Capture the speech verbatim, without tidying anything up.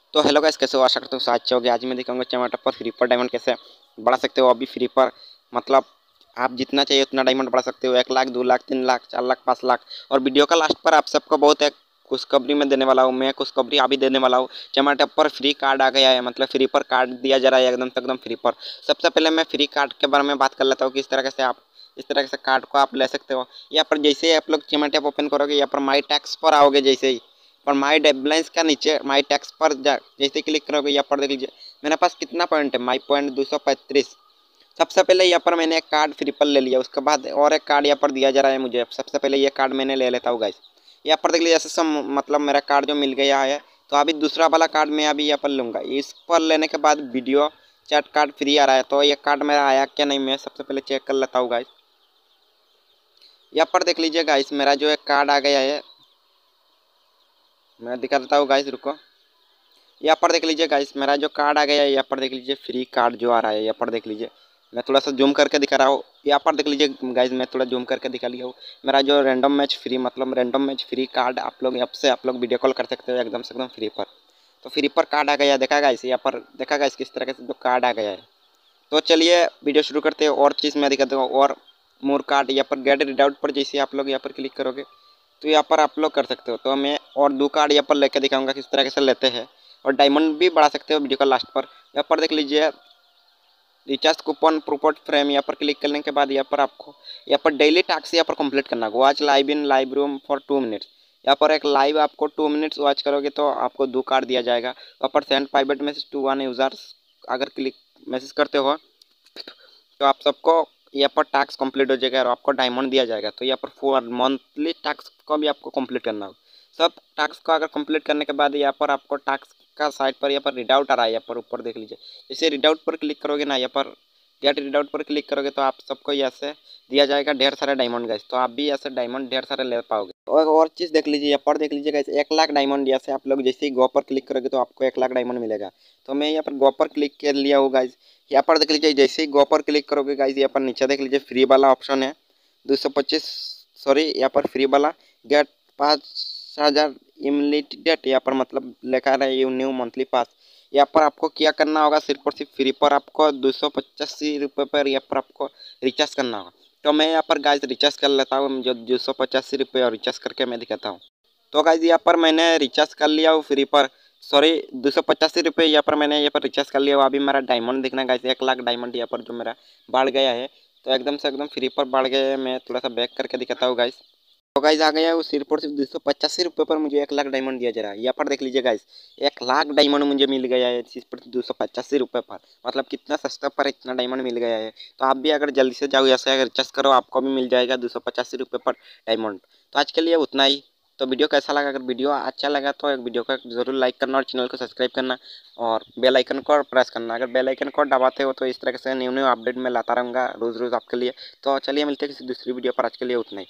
तो hello guys, कैसे हो? आशा करता हूँ सब अच्छे होगे। आज मैं दिखाऊंगा टमाटर पर फ्री पर डायमंड कैसे बढ़ा सकते हो। अभी फ्री पर मतलब आप जितना चाहिए उतना डायमंड बढ़ा सकते हो। एक लाख, दो लाख, तीन लाख, चार लाख, पाँच लाख। और वीडियो का लास्ट पर आप सबको बहुत एक खुशखबरी में देने वाला हूँ। मैं खुशखबरी अभी देने वाला हूँ। टमाटर पर फ्री कार्ड आ गया है, मतलब फ्री पर कार्ड दिया जा रहा है एकदम से एकदम फ्री पर। सबसे पहले मैं फ्री कार्ड के बारे में बात कर लेता हूँ कि इस तरह से आप इस तरह से कार्ड को आप ले सकते हो। यहाँ पर जैसे ही आप लोग टमाटर ओपन करोगे, यहाँ पर माई टैक्स पर आओगे। जैसे ही पर माई बैलेंस का नीचे माई टैक्स पर जा जैसे क्लिक करोगे, यहाँ पर देख लीजिए मेरे पास कितना पॉइंट है। माई पॉइंट दो सौ पैंतीस। सबसे पहले यहाँ पर मैंने एक कार्ड फ्री पर ले लिया, उसके बाद और एक कार्ड यहाँ पर दिया जा रहा है मुझे। सबसे पहले ये कार्ड मैंने ले लेता हूँ गाइस। यहाँ पर देख लीजिए ऐसे सब मतलब मेरा कार्ड जो मिल गया है। तो अभी दूसरा वाला कार्ड मैं अभी यहाँ पर लूँगा। इस पर लेने के बाद वीडियो चैट कार्ड फ्री आ रहा है। तो ये कार्ड मेरा आया क्या नहीं, मैं सबसे पहले चेक कर लेता हूँ गाइस। यहाँ पर देख लीजिए गाइस, मेरा जो एक कार्ड आ गया है, मैं दिखा देता हूँ गाइस, रुको। यहाँ पर देख लीजिए गाइस, मेरा जो कार्ड आ गया है, यहाँ पर देख लीजिए फ्री कार्ड जो आ रहा है। यहाँ पर देख लीजिए, मैं थोड़ा सा जूम करके दिखा रहा हूँ। यहाँ पर देख लीजिए गाइस, मैं थोड़ा जूम करके दिखा लिया हूँ। मेरा जो रैंडम मैच फ्री मतलब रैंडम मैच फ्री कार्ड आप लोग ऐप से आप लोग वीडियो कॉल कर सकते हो एकदम से एकदम फ्री पर। तो फ्री पर कार्ड आ गया, देखा गाइस। यहाँ पर देखा गाइस किस तरह से जो कार्ड आ गया है। तो चलिए वीडियो शुरू करते हैं। और चीज़ मैं दिखाता हूँ और मोर कार्ड। यहाँ पर गेट रिडाउट पर जैसे आप लोग यहाँ पर क्लिक करोगे तो यहाँ पर आप लोग कर सकते हो। तो मैं और दो कार्ड यहाँ पर लेकर दिखाऊंगा किस तरह से लेते हैं। और डायमंड भी बढ़ा सकते हो वीडियो का लास्ट पर। यहाँ पर देख लीजिए रिचार्ज कूपन प्रोपोर्ट फ्रेम, यहाँ पर क्लिक करने के बाद यहाँ पर आपको यहाँ पर डेली टास्क यहाँ पर कंप्लीट करना है। Watch live in live room for two minutes. यहाँ पर एक लाइव आपको टू मिनट्स वॉच करोगे तो आपको दो कार्ड दिया जाएगा। यहाँ पर send private message to one users, अगर क्लिक मैसेज करते हो तो आप सबको यहाँ पर टास्क कंप्लीट हो जाएगा और आपको डायमंड दिया जाएगा। तो यहाँ पर फोर मंथली टास्क को भी आपको कंप्लीट करना होगा। सब टास्क को अगर कंप्लीट करने के बाद यहाँ पर आपको टास्क का साइड पर यहाँ पर रीडाउट आ रहा है। यहाँ पर ऊपर देख लीजिए, जैसे रीडाउट पर क्लिक करोगे ना, यहाँ पर गेट रीडाउट पर क्लिक करोगे तो आप सबको यहाँ से दिया जाएगा ढेर सारे डायमंड गाइस। तो आप भी ऐसे डायमंड ढेर सारे ले पाओगे। और और चीज़ देख लीजिए, यहाँ पर देख लीजिए गाइस, एक लाख डायमंड। यहाँ से आप लोग जैसे ही गो पर क्लिक करोगे तो आपको एक लाख डायमंड मिलेगा। तो मैं यहाँ पर गो पर क्लिक कर लिया हूँ गाइस। यहाँ पर देख लीजिए जैसे ही गो पर क्लिक करोगे गाइस, यहाँ पर नीचे देख लीजिए फ्री वाला ऑप्शन है दो सौ पच्चीस सॉरी यहाँ पर फ्री वाला गेट पाँच हज़ार इमलीटेड। यहाँ पर मतलब लिखा रहा है न्यू मंथली पास। यहाँ पर आपको क्या करना होगा, सिर्फ और सिर्फ फ्री पर आपको दो सौ पचासी रुपये पर यहाँ पर आपको रिचार्ज करना होगा। तो मैं यहाँ पर गाइस रिचार्ज कर लेता हूँ, जो दो सौ पचासी रुपये और रिचार्ज करके मैं दिखाता हूँ। तो गाइस यहाँ पर मैंने रिचार्ज कर लिया हूँ फ्री पर, सॉरी दो सौ पचासी रुपये यहाँ पर मैंने यहाँ पर रिचार्ज कर लिया हुआ। अभी मेरा डायमंड देखना गाइस, एक लाख डायमंड यहाँ पर जो मेरा बढ़ गया है। तो एकदम से एकदम फ्री पर बढ़ गया है। मैं थोड़ा सा बैक करके दिखाता हूँ गाइस। तो गाइस आ गया वो सिर्फ और सिर्फ दो सौ पचासी रुपये पर मुझे एक लाख डायमंड दिया जा रहा है। यहाँ पर देख लीजिए गाइस, एक लाख डायमंड मुझे मिल गया है सिर्फ दो सौ पचासी रुपये पर। मतलब कितना सस्ता पर इतना डायमंड मिल गया है। तो आप भी अगर जल्दी से जाओ ऐसे अगर रिचार्ज करो, आपको भी मिल जाएगा दो सौ पचासी रुपये पर डायमंड। तो आज के लिए उतना ही। तो वीडियो कैसा लगा? अगर वीडियो अच्छा लगा तो एक वीडियो को जरूर लाइक करना और चैनल को सब्सक्राइब करना और बेल आइकन को प्रेस करना। अगर बेल आइकन को दबाते हो तो इस तरह से न्यू न्यू अपडेट मैं लाता रहूँगा रोज़ रोज़ आपके लिए। तो चलिए मिलते हैं किसी दूसरी वीडियो पर। आज के लिए उतना ही।